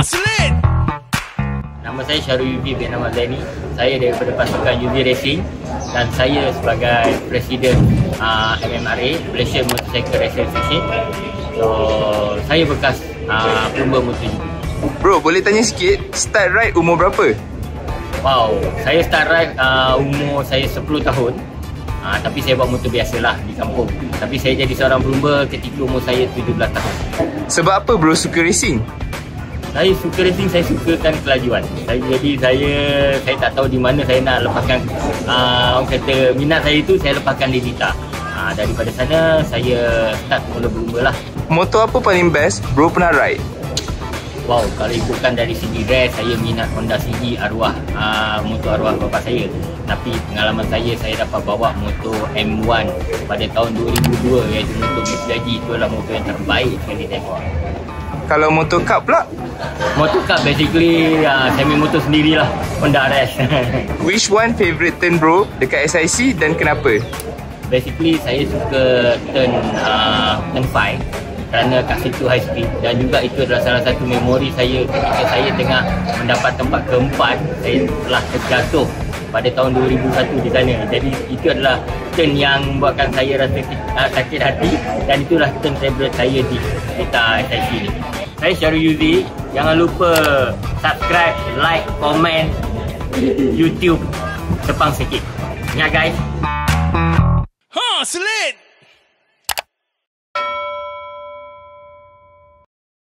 Selit. Nama saya Syarul Yuzi bin Ahmad Zaini. Saya daripada pasukan Yuzi Racing dan saya sebagai Presiden MMRA, Malaysia Motorcycle Racing Association. So, saya bekas pelumba MotoGP. Bro, boleh tanya sikit, start ride umur berapa? Wow, saya start ride umur saya 10 tahun. Tapi saya buat motor biasalah di kampung. Tapi saya jadi seorang pelumba ketika umur saya 17 tahun. Sebab apa bro suka racing? Saya suka racing, saya sukakan kelajuan. Saya tak tahu di mana saya nak lepaskan orang kata minat saya itu, saya lepaskan di gitar. Daripada sana saya start mula berlumba lah. Motor apa paling best bro pernah ride? Wow, kalau ikutkan dari segi race, saya minat Honda CG arwah, motor arwah bapa saya. Tapi pengalaman saya dapat bawa motor M1 pada tahun 2002, iaitu motor Mitsubishi. Itu adalah motor yang terbaik sekali saya bawa. Kalau motor cup pula? Motor cup basically semi motor sendirilah, Honda RS. Which one favourite turn bro dekat SIC dan kenapa? Basically saya suka turn 5 kerana kat situ high speed, dan juga itu adalah salah satu memori saya ketika saya tengah mendapat tempat keempat. Saya telah terjatuh pada tahun 2001 di sana. Jadi itu adalah turn yang membuatkan saya rasa sakit hati, dan itulah turn favorite saya di kita SIC ni. Saya Syarul Yuzi. Jangan lupa subscribe, like, komen YouTube Sepang Sikit. Ingat guys. Selit.